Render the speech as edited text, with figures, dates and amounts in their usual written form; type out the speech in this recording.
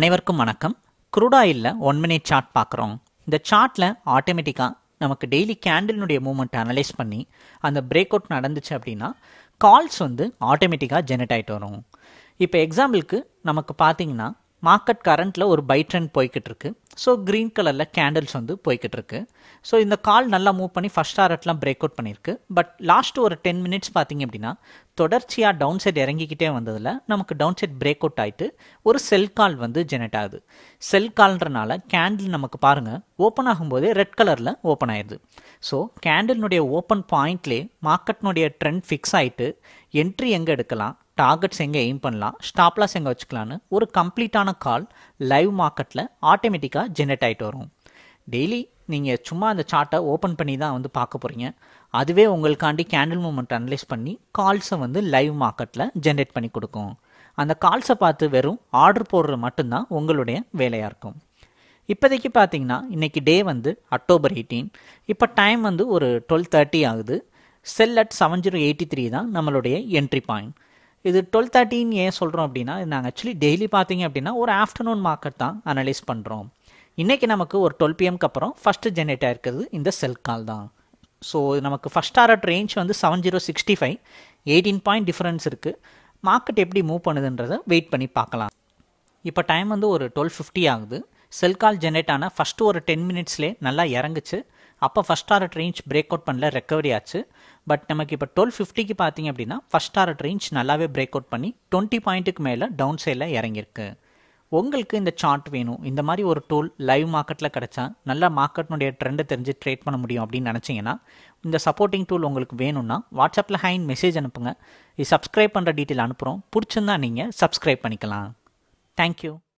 அனைவருக்கும் வணக்கம். crude oil 1 minute chart பார்க்குறோம். இந்த சார்ட்டில் ஆட்டோமேட்டிக்காக நமக்கு டெய்லி கேண்டிலுடைய மூவ்மெண்ட் அனலைஸ் பண்ணி அந்த பிரேக் அவுட் நடந்துச்சு அப்படின்னா கால்ஸ் வந்து ஆட்டோமேட்டிக்காக ஜெனரேட் ஆகிட்டு வரும். இப்போ எக்ஸாம்பிளுக்கு நமக்கு பார்த்தீங்கன்னா மார்க்கெட் கரண்ட்டில் ஒரு பை ட்ரெண்ட் போய்கிட்டு இருக்கு. ஸோ க்ரீன் கலரில் கேண்டில்ஸ் வந்து போய்கிட்டு இருக்கு. ஸோ இந்த கால் நல்லா மூவ் பண்ணி ஃபஸ்ட் டாரட்லாம் பிரேக் அவுட் பண்ணியிருக்கு. பட் லாஸ்ட் ஒரு 10 மினிட்ஸ் பார்த்தீங்க அப்படின்னா தொடர்ச்சியாக டவுன் சைட் இறங்கிக்கிட்டே வந்ததில் நமக்கு டவுன் சைட் பிரேக் அவுட் ஆகிட்டு ஒரு செல் கால் வந்து ஜெனரேட் ஆகுது. செல் கால்ன்றனால கேண்டில் நமக்கு பாருங்கள் ஓப்பன் ஆகும்போதே ரெட் கலரில் ஓப்பன் ஆயிடுது. ஸோ கேண்டில்னுடைய ஓப்பன் பாயிண்ட்லேயே மார்க்கெட்னுடைய ட்ரெண்ட் ஃபிக்ஸ் ஆகிட்டு என்ட்ரி எங்கே எடுக்கலாம், டார்கெட்ஸ் எங்கே எய்ம் பண்ணலாம், ஸ்டாப் லாஸ் எங்கே வச்சுக்கலான்னு ஒரு கம்ப்ளீட்டான கால் லைவ் மார்க்கெட்டில் ஆட்டோமேட்டிக்காக ஜெனரேட் ஆகிட்டு வரும். டெய்லி நீங்கள் சும்மா அந்த சார்ட்டை ஓப்பன் பண்ணி தான் வந்து பார்க்க போகிறீங்க. அதுவே உங்களுக்காண்டி கேண்டில் மூவ்மெண்ட் அனலைஸ் பண்ணி கால்ஸை வந்து லைவ் மார்க்கெட்டில் ஜென்ரேட் பண்ணி கொடுக்கும். அந்த கால்ஸை பார்த்து வெறும் ஆர்டர் போடுறது மட்டும்தான் உங்களுடைய வேலையாக இருக்கும். இப்போதைக்கு பார்த்தீங்கன்னா இன்றைக்கி டே வந்து அக்டோபர் 18. இப்போ டைம் வந்து ஒரு 12:30 ஆகுது. செல் அட் 7083 தான் நம்மளுடைய என்ட்ரி பாயிண்ட். இது 12:30 ஏன் சொல்கிறோம் அப்படின்னா நாங்கள் ஆக்சுவலி டெய்லி பார்த்தீங்க அப்படின்னா ஒரு ஆஃப்டர்நூன் மார்க்கெட் தான் அனலைஸ் பண்ணுறோம். இன்றைக்கி நமக்கு ஒரு 12 PM அப்புறம் ஃபஸ்ட்டு ஜென்ரேட் ஆகிருக்கிறது இந்த செல் கால் தான். ஸோ நமக்கு ஃபஸ்ட் டாரட் ரேஞ்ச் வந்து 7065, 18 பாயிண்ட் டிஃப்ரென்ஸ் இருக்குது. மார்க்கெட் எப்படி மூவ் பண்ணுதுன்றதை வெயிட் பண்ணி பார்க்கலாம். இப்போ டைம் வந்து ஒரு 12:50 ஆகுது. செல் கால் ஜென்ரேட் ஆனால் ஃபஸ்ட்டு ஒரு 10 மினிட்ஸ்லேயே நல்லா இறங்குச்சு. அப்போ ஃபஸ்ட் டாரட் ரேஞ்ச் பிரேக் அவுட் பண்ணல, ரெக்கவரி ஆச்சு. பட் நமக்கு இப்போ 12:50க்கு பார்த்தீங்க அப்படின்னா ஃபஸ்ட் டாரட் ரேஞ்ச் நல்லாவே பிரேக் அவுட் பண்ணி 20 பாயிண்ட்டுக்கு மேலே டவுன் சைடில் இறங்கியிருக்கு. உங்களுக்கு இந்த சார்ட் வேணும், இந்த மாதிரி ஒரு டூல் லைவ் மார்க்கெட்டில் கிடச்சா நல்லா மார்க்கெட்னுடைய ட்ரெண்டை தெரிஞ்சு ட்ரேட் பண்ண முடியும் அப்படின்னு நினச்சிங்கன்னா இந்த சப்போர்ட்டிங் டூல் உங்களுக்கு வேணும்னா வாட்ஸ்அப்பில் ஹைன் மெசேஜ் அனுப்புங்க. இது சப்ஸ்கிரைப் பண்ணுற டீட்டெயில் அனுப்புகிறோம். பிடிச்சிருந்தா நீங்கள் சப்ஸ்கிரைப் பண்ணிக்கலாம். தேங்க்யூ.